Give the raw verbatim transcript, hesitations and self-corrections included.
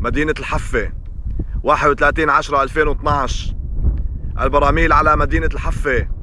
مدينة الحفة، واحد وثلاثين عشرة ألفين واثنعش. البراميل على مدينة الحفة